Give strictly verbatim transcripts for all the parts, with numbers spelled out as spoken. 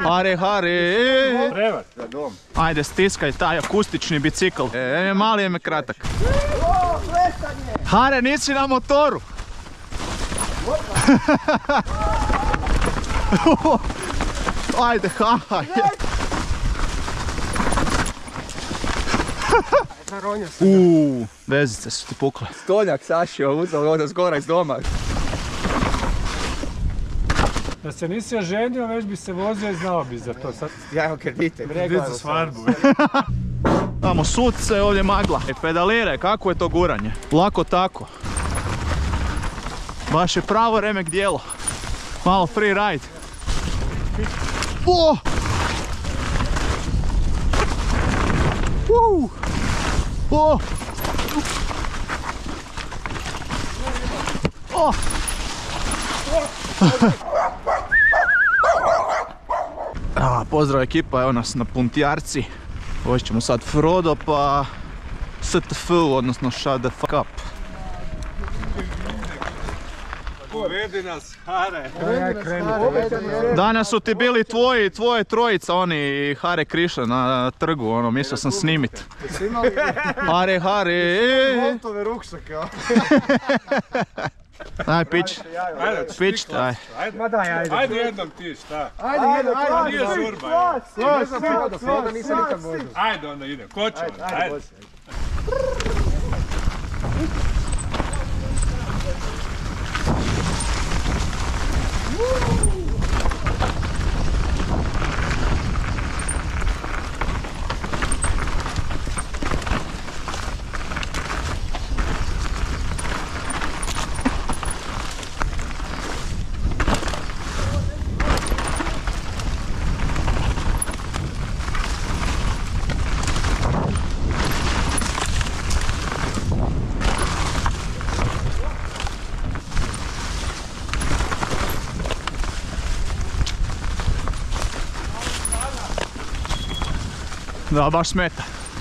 Hare, hare. Prevat za dom. Ajde, stiskaj taj akustični bicikl. E, mali je me kratak. Hare, nisi na motoru. Ajde, haj. Uuu, vezice su ti pukle. Stolnjak sašio, uzao ono zgora iz doma. Da se nisi oženio, već bi se vozio i znao bi za to. Sad Ja imam kredite. kredit za svadbu. Tamo sunce, ovdje magla. E, pedaliraj, kako je to guranje? Lako tako. Baš je pravo remek dijelo. Malo free ride. O! Uh! O! O! A, pozdrav ekipa, evo nas na Puntijarci. Vozit ćemo sad Frodo pa S T F, odnosno Shut the fuck up. Povedi nas, Hare. Danas su ti bili tvoji, tvoje trojica, oni i Hare Krišna na trgu, ono, mislio sam snimit. Hare, Hare. Voltove rukšake. Daj, pić. Pić, daj. Ma daj, ajde. Ajde jednom ti, šta? Ajde, jednom, ajde. Nije žurba. Ne znam Frodo, Frodo nisam nikad vozio. Ajde onda idem, ko će onda? Ajde. Da, baš smeta.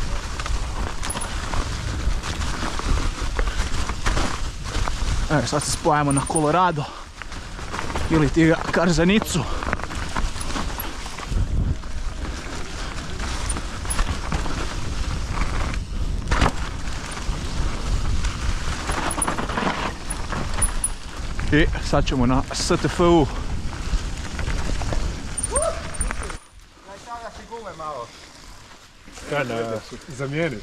Evo, sad se spojamo na Colorado. Ili ti ga Karzanicu. I sad ćemo na S T F U. Kada zamijeniš?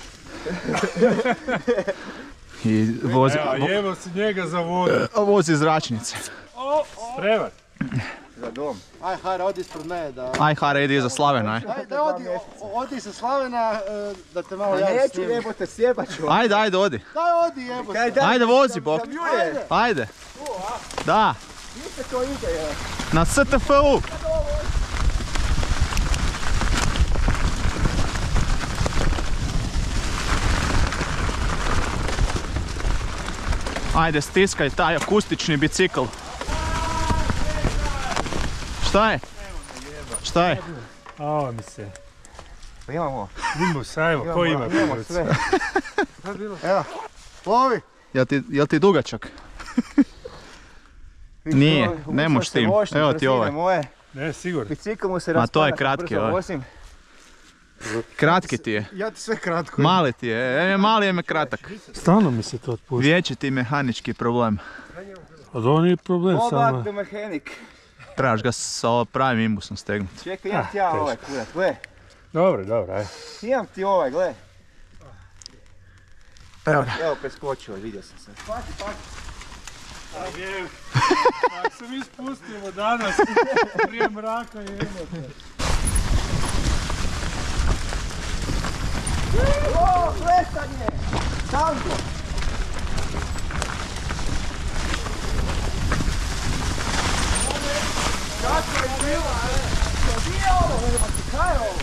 I vozi, Evo, jevo si njega za vodu. vozi zračnice. Prevat. Za dom. Aj, Hare, odi ispred mene da... Aj, Hare, idi iza Slavena, aj. Ajde, odi, odi sa Slavena e, da te malo A ja neću snimim. jebote, sjebat ću. Ajde, ajde, odi. Daj, odi, jebote. Kaj daj? Ajde, vozi, bok. Zamljuje. Ajde. Da, Niste to ide, je. na S T F U. Ajde, stiskaj taj akustični bicikl. Šta je? Šta je? Ovo mi se. Pa imamo. Nimbus, ajmo, ko ima Imamo pivac? sve. Evo, lovi. Jel ti, jel ti dugačak? Nije, ne moš s tim. Evo ti ovaj. Moje. Ne, sigurno. Bicikl mu se Ma to je raspada, kratki brzo ovaj. vozim. Kratki ti je. Ja ti sve kratko. Mali ti je, e, mali je me kratak. Stalno mi se to otpušta. Vječiti mehanički problem. A to nije problem Go samo. back to mechanic. Trebaš ga sa pravim imbusom stegnuti. Čekaj, imam ti ja teško. ovaj kurat, gle. Dobro, dobro, ajde. Imam ti ovaj, gle. Evo ga. Evo, preskočio, vidio sam se. Ako se mi spustimo danas prije mraka jebote. O, plesanje! Tango! Kako je bilo, ale? Gdje je ovo? Kaj je ovo?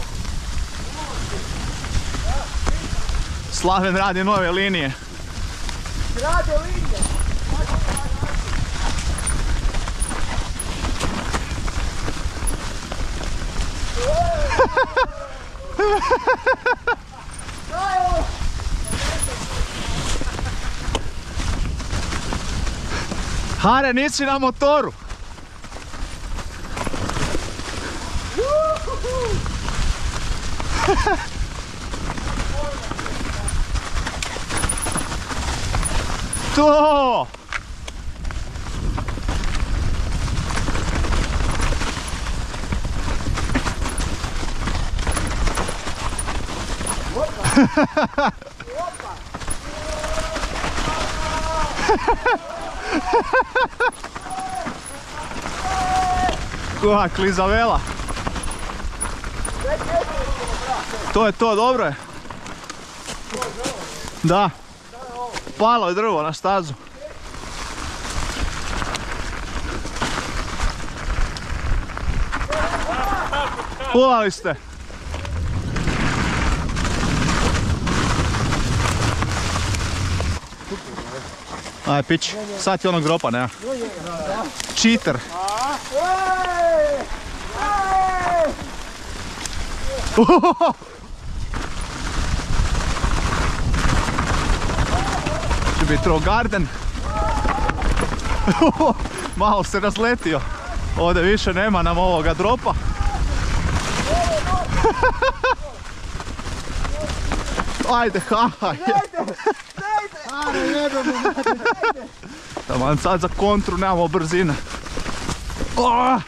Slaven radi nove linije. Rade linije! Hare, nisi na motoru. To! Koja klizavela. To je to, dobro je. Da. Palo je drvo na stazu. Pulali ste. Aj, pić. Sad ti onog dropa, nema. Cheater. Će biti throw garden. Malo se razletio. Ovdje više nema nam ovoga dropa. Ajde, haj. Taman sad za kontru nemamo brzine. Oh!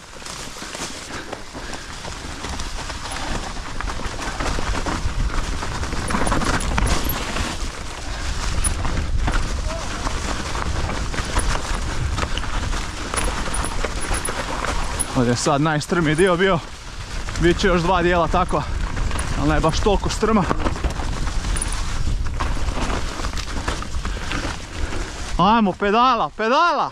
Ovdje je sad najstrmiji dio bio. Biće još dva dijela tako, ali ne baš toliko strma. Ajmo, pedala, pedala!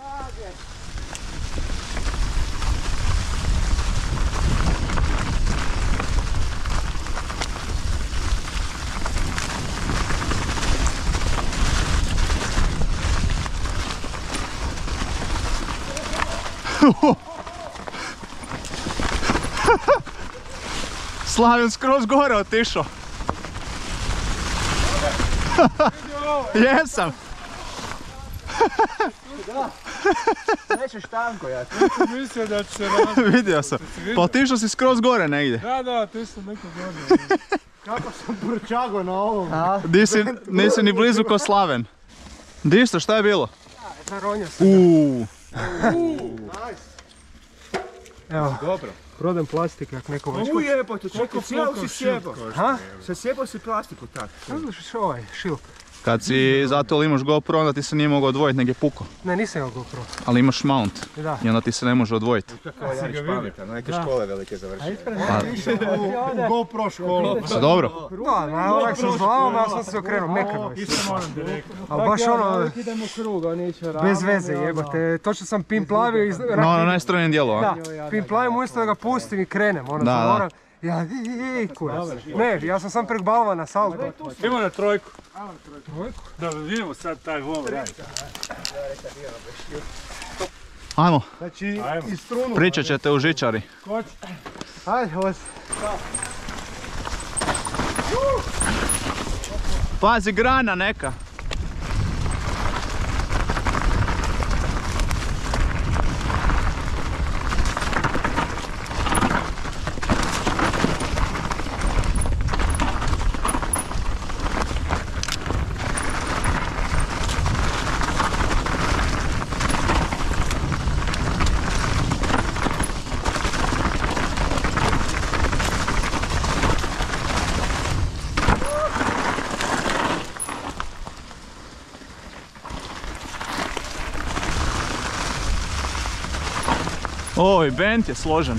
Slaven skroz gore otišao. Jesam. Nećeš tanko, ja. Mislio da će se razbiti. Vidio sam. Pa otišao si skroz gore negdje. Da, da, ti sam neko gore. Kako sam brčago na ovom. Nisi, nisi ni blizu ko Slaven. Di ste, šta je bilo? Naronio sam. Uuu. Evo, Dobro. prodam plastike, jak neko već. Ujebote, čekaj, cijelo si sjebao. Ha? Sad sjebao si plastiku tak. Znaš ovaj, šilp. Kad si zato li imaš GoPro, onda ti se nije mogao odvojiti, nego je puko. Ne, nisam ga GoPro. Ali imaš mount Da. i onda ti se ne može odvojiti. Kako ja viš pametan, neke škole velike završio. U GoPro školu. Sve dobro? Da, na onak sam s glavom, ja sam se okrenuo mekano. Isto moram direktno. Ali baš ono, Idemo krug, a neće ravno. bez veze jebate. Točno sam pin plavio iz... No, na najstranijem dijelu, a? Da, pin plavim umjesto da ga pustim i krenem. Ono, Da, da, da. moram... Ja, i kurac. Ne, ja sam sam prek balvana, salto. Idemo na trojku. Da vidimo sad taj vol raditi. Ajmo, Znači, Ajmo. i strunu. pričat ćete u žičari. Koč. Ajde, ovo Pazi, grana neka. Oj, bend je složen.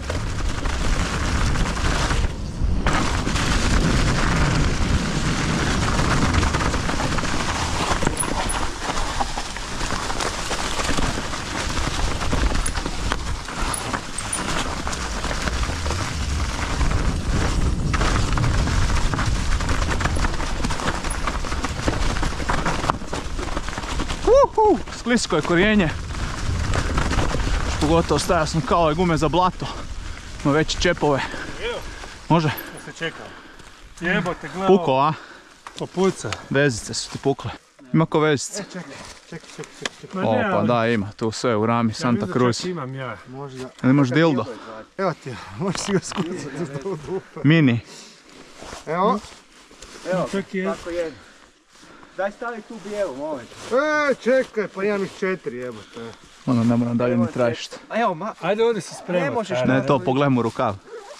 Uhu, sklisko je korijenje. Pogotovo stavio sam kao ove gume za blato. Ima veće čepove. Može? Da se čekao. Jebote, gledaj. Puko, a? Popuca. Vezice su ti pukle. Ima ko vezice? O, pa da, ima. Tu sve u rami, Santa Cruz. Imam ja. možda. Ili imaš dildo? Evo ti, možeš si ga skucati u dupe. Mini. Evo. Evo, Čak je. tako je. Daj stavi tu bijelu, molim. E, čekaj, pa imam ih četiri, jebote. Ono, ne moram dalje ni tražiti. A evo, ma... Ajde ovdje se spremati. Ne možeš, Ne, to pogledam u rukav.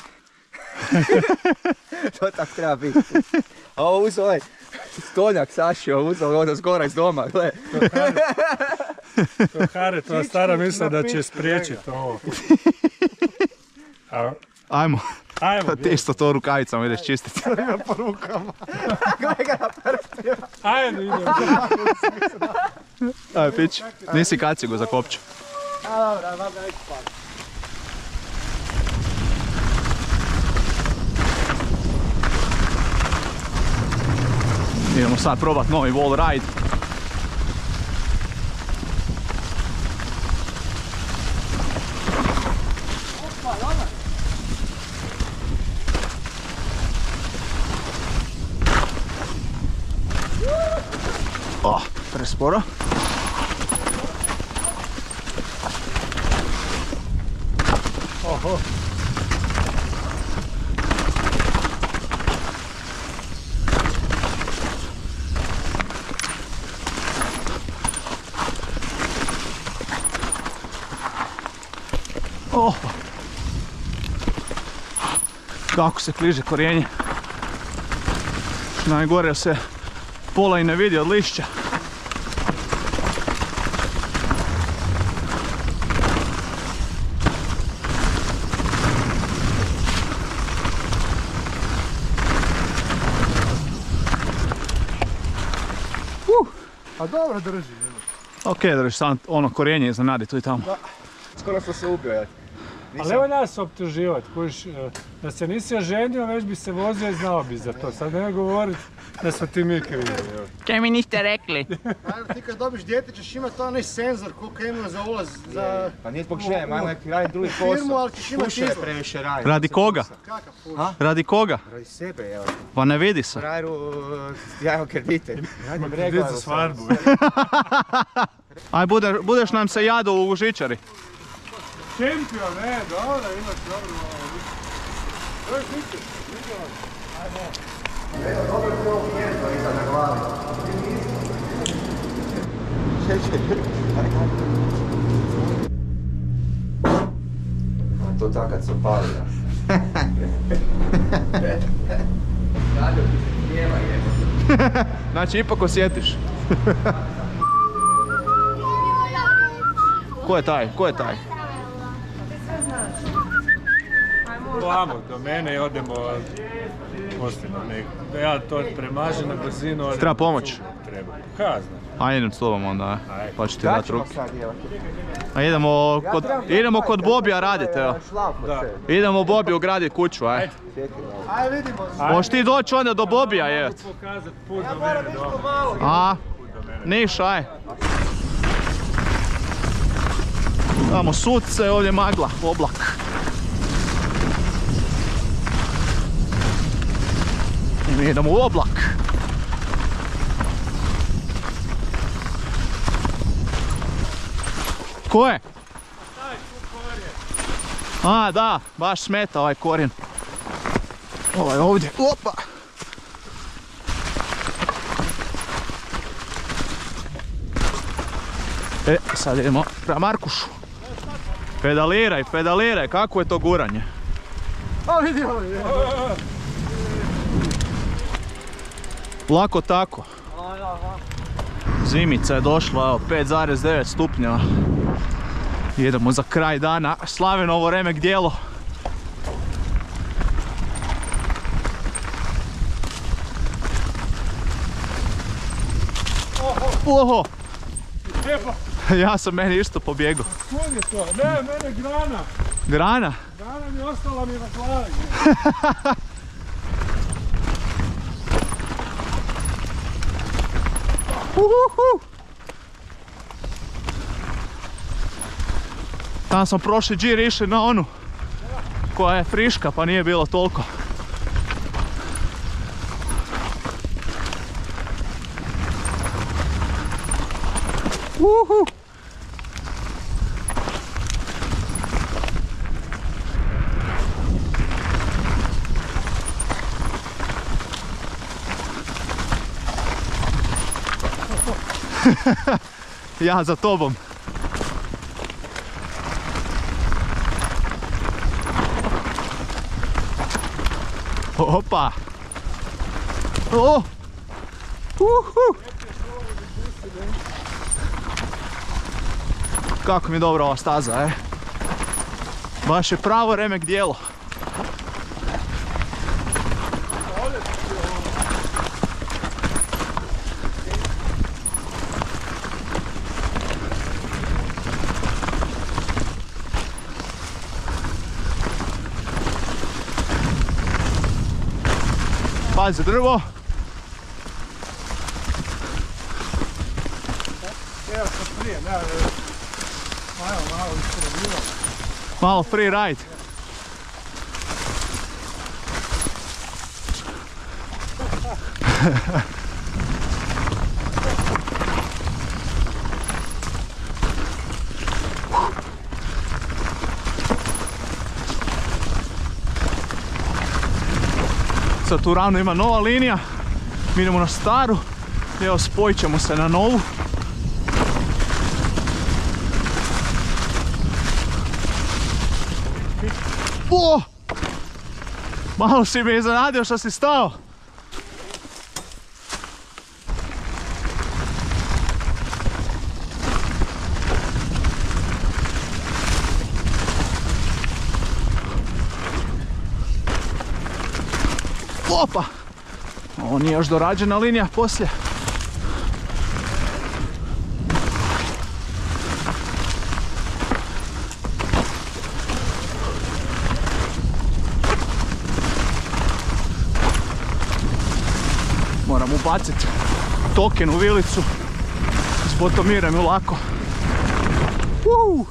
To tak treba biti. A ovo uz ovaj stolnjak Sašio, uzeo ovo da zgora iz doma, gle. To Hare, to stara misla da će spriječiti ovo. A, Ajmo. ajmo, Ti isto to rukavicama ideš čistiti. Po rukama. Gle ga na prstima. ajde idemo. Aj, pić. Nisi kacigu za kopču. A dobra, vam ga neću pati. Idemo sad probat novi wall ride. Oh, presporo. Oho. Oh. Kako se kliže korijenje. Najgore se pola i ne vidi od lišća. Uh. A dobro drži. Ok, drži, samo ono korijenje iznenadi tu i tamo. Skoro sam se ubio, ja. Ali evo nas optuživati, kužiš, da se nisi oženio, već bi se vozio i znao bi za to. Sad ne govorit da smo ti mi krivi. Kaj mi niste rekli? Ajmo, ti kad dobiš dijete ćeš imati onaj senzor koliko ima za ulaz za... Pa nije zbog žene, ajmo neki raditi drugi firmu, posao. ali ćeš imati Puša je izlaz. previše raditi. Radi koga? Kakav puš? Radi koga? Radi sebe, evo. Pa ne vidi se. Frajeru, ja imam kredite. Radim Kredit regularno za sam. svadbu. Aj, bude, budeš nam se jado u žičari. Čempion, ne, dobro, imaš dobro. To je sliče. To tako kad se opali, ja. Znači, ipak osjetiš. Ko je taj? Ko je taj? Vamo do mene i odemo poslije na neku. Da ja to premažem na brzinu. odem Treba na pomoć? cugom, Treba. Kazna. Aj, idem s tobom onda, Aj. pa ću ti Šta dat ćemo ruke. sad, evo? A idemo kod, idemo kod Bobija radit, evo. Šlaf od Da. sebe. Idemo Bobiju gradit kuću, aj. Aj, vidimo se. Možeš ti doći onda do Bobija, je. Mogu pokazat put do Moram mene ići doma. malo. A, Put do mene. niš, aj. Tamo sunce, ovdje magla, oblak. I mi idemo u oblak. Ko je? A, da, baš smeta ovaj korijen. Ovaj ovdje, opa! E, sad idemo prema Markušu. Pedaliraj, pedaliraj, kako je to guranje? A, vidi ovo je. Lako tako. Zimica je došla, evo, pet zarez devet stupnjeva. Idemo za kraj dana, Slavinovo remek djelo. Oho! Evo, Ja sam meni isto pobjegao. kud je to? Ne, mene grana. Grana? Grana mi ostala mi na glavi. Uhuhu. Tam smo prošli džir išli na onu koja je friška pa nije bilo toliko. Uhu. Ja za tobom. Opa! O! Uhu! Kako mi je dobra ova staza, e? Baš je pravo remek dijelo. Pazi drvo. Evo sam prije, ne, malo, malo ispredilo. Malo free ride. Sad tu ravno ima nova linija, mi idemo na staru, evo spojit ćemo se na novu. O! Malo si me iznenadio što si stao. Opa! Ovo nije još dorađena linija poslije. Moram ubaciti token u vilicu. Zbotomiram ju lako. Uuu!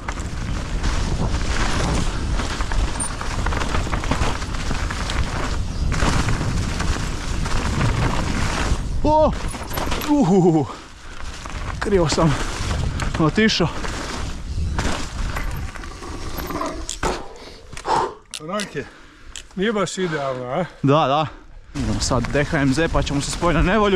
O! Uhuhu! Krivo sam otišao. Onake, nije baš idealno, a? Da, da. Idemo sad D H M Z pa ćemo se spojiti na nevolju.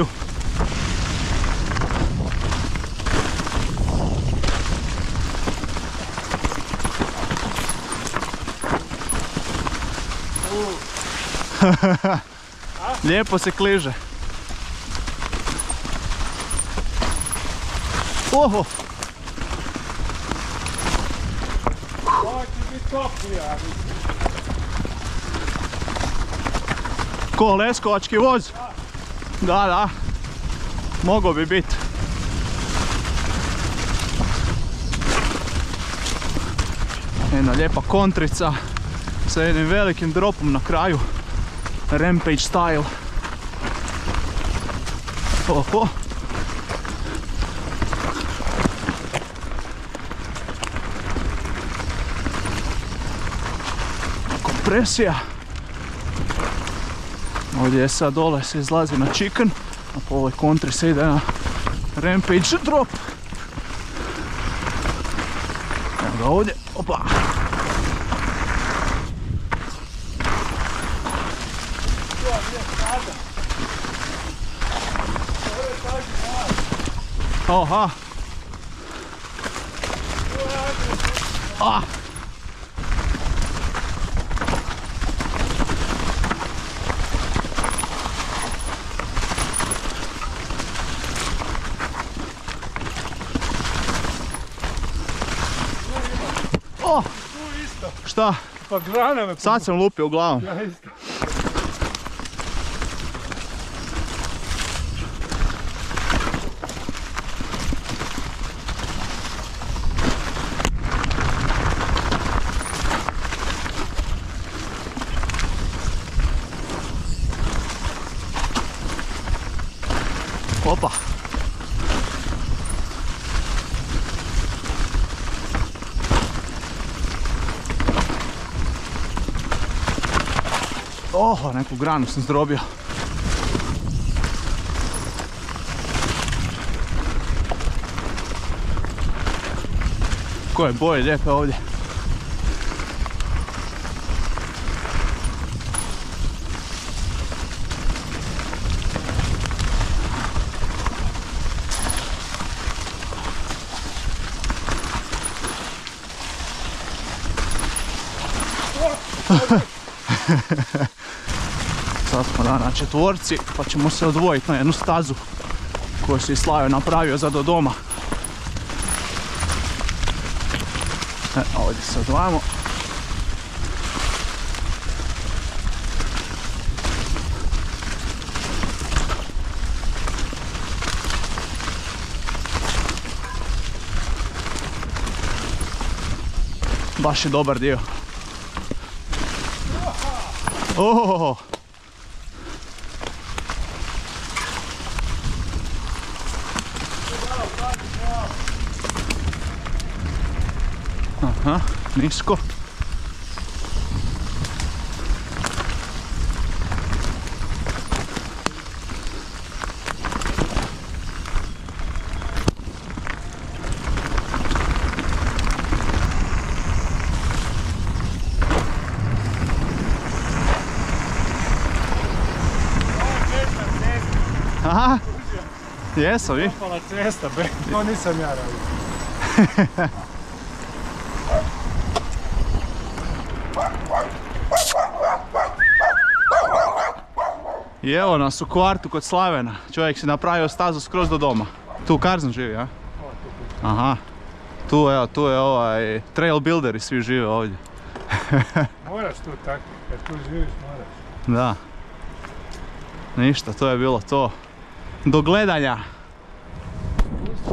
Lijepo se kliže. Oho! Ovo će biti toplija, mislim. Ko leskovački voz? Da, da. Mogao bi biti. Jedna lijepa kontrica sa jednim velikim dropom na kraju. Rampage style. Oho. Kompresija. Ovdje je sad dole se izlazi na chicken, a po ovoj kontri se ide na rampage drop. Evo ga ovdje, opa. Oha. Ah. O! Šta? Pa grana me... Sad sam lupio u glavom. Ja isto. Opa! Oho, neku granu sam zdrobio. Koje boje lijepe ovdje. Sad smo da na četvorci, pa ćemo se odvojiti na jednu stazu koju si Slavio napravio za do doma. E, ovdje se odvajamo. Baš je dobar dio. Ohohoho. Aha, nisko. Aha, jesu vi? Propala cesta, be, to nisam ja radio. I evo nas u kvartu kod Slavena. Čovjek si napravio stazu skroz do doma. Tu Karzan živi, a? Aha. Tu, evo, tu je ovaj trail builder i svi žive ovdje. Moraš tu tako, kad tu živiš moraš. Da. Ništa, to je bilo to. Do gledanja.